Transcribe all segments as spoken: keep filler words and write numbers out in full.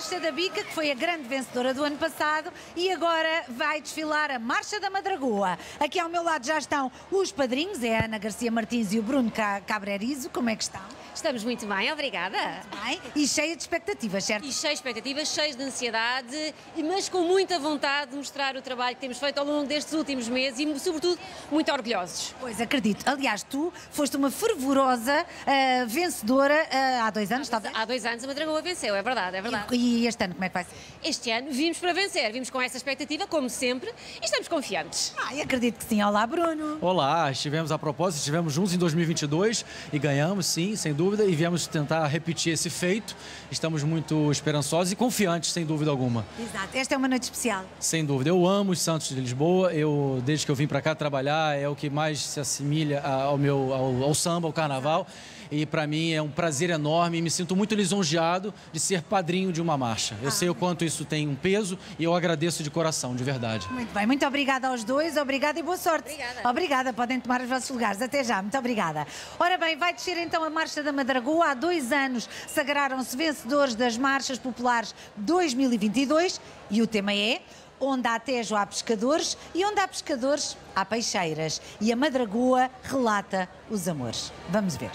Marcha da Bica, que foi a grande vencedora do ano passado, e agora vai desfilar a Marcha da Madragoa. Aqui ao meu lado já estão os padrinhos, é a Ana Garcia Martins e o Bruno Cabrerizo. Como é que estão? Estamos muito bem, obrigada. Muito bem. E cheia de expectativas, certo? E cheio de expectativas, cheios de ansiedade, mas com muita vontade de mostrar o trabalho que temos feito ao longo destes últimos meses e, sobretudo, muito orgulhosos. Pois, acredito. Aliás, tu foste uma fervorosa uh, vencedora uh, há dois anos, há talvez? Há dois anos a Madragoa venceu, é verdade, é verdade. E, e este ano como é que vai ser? Este ano vimos para vencer, vimos com essa expectativa, como sempre, e estamos confiantes. Ah, eu acredito que sim. Olá, Bruno. Olá, estivemos a propósito, estivemos juntos em dois mil e vinte e dois e ganhamos, sim, sem dúvida, e viemos tentar repetir esse feito. Estamos muito esperançosos e confiantes, sem dúvida alguma. Exato. Esta é uma noite especial. Sem dúvida. Eu amo os Santos de Lisboa. Eu, desde que eu vim para cá trabalhar, é o que mais se assimilha ao meu ao, ao samba, ao carnaval. E para mim é um prazer enorme e me sinto muito lisonjeado de ser padrinho de uma marcha. Eu ah, sei o quanto isso tem um peso e eu agradeço de coração, de verdade. Muito bem, muito obrigada aos dois, obrigada e boa sorte. Obrigada. Obrigada, podem tomar os vossos lugares. Até já, muito obrigada. Ora bem, vai descer então a Marcha da Madragoa. Há dois anos sagraram-se vencedores das Marchas Populares dois mil e vinte e dois e o tema é: onde há Tejo há pescadores e onde há pescadores há peixeiras. E a Madragoa relata os amores. Vamos ver.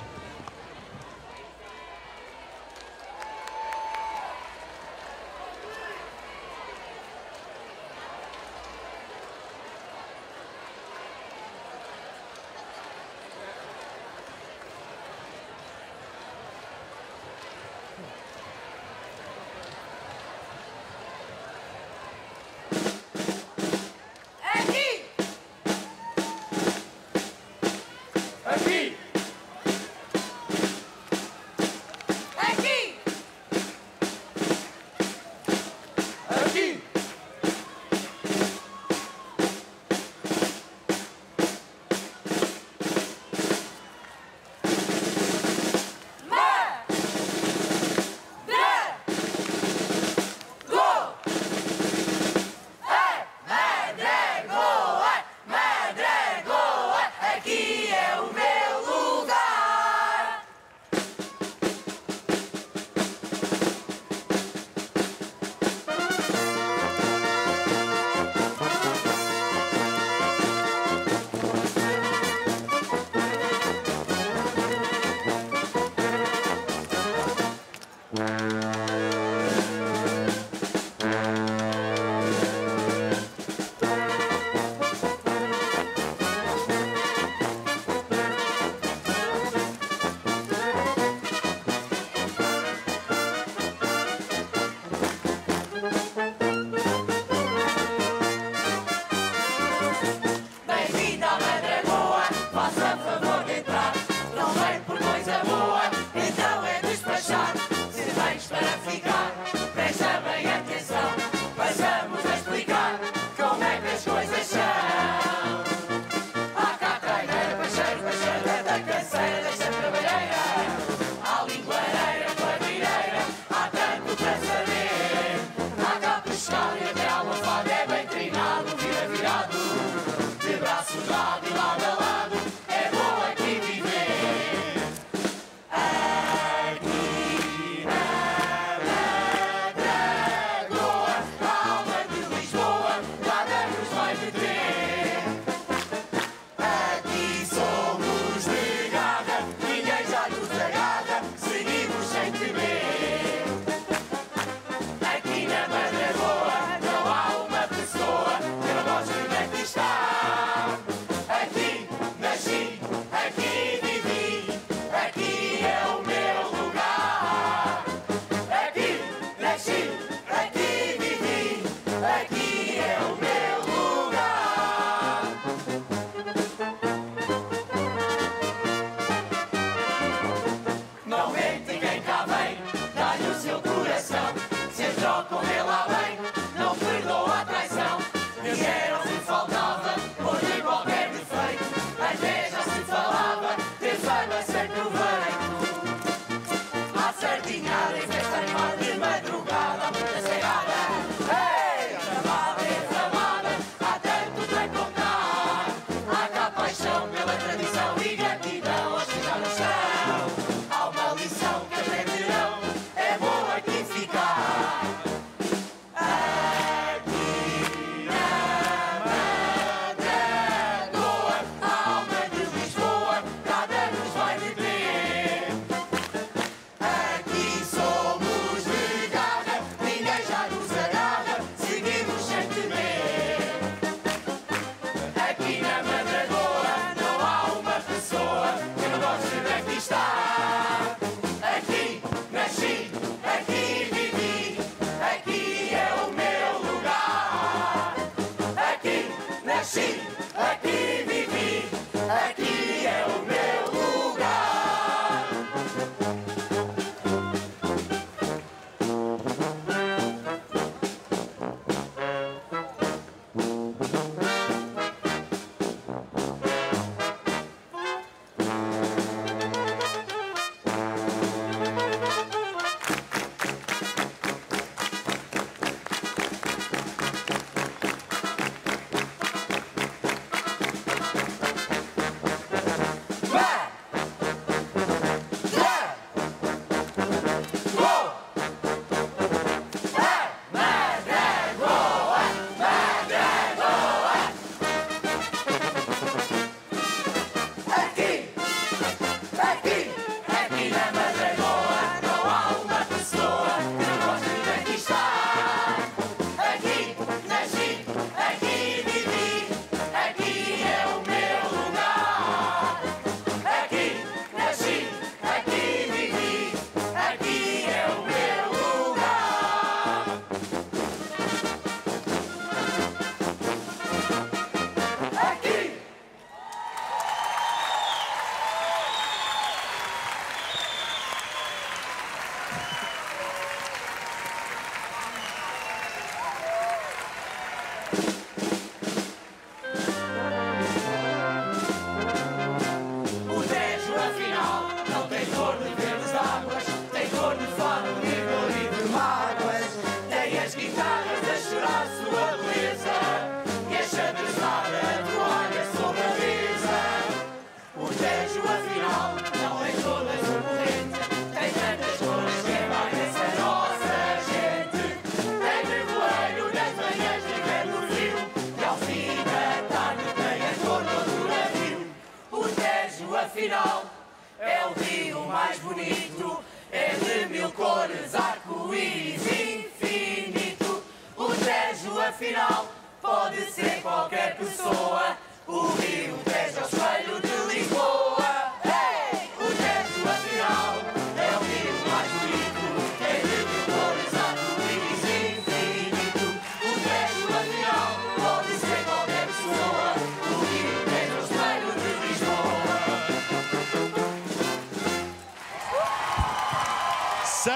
final.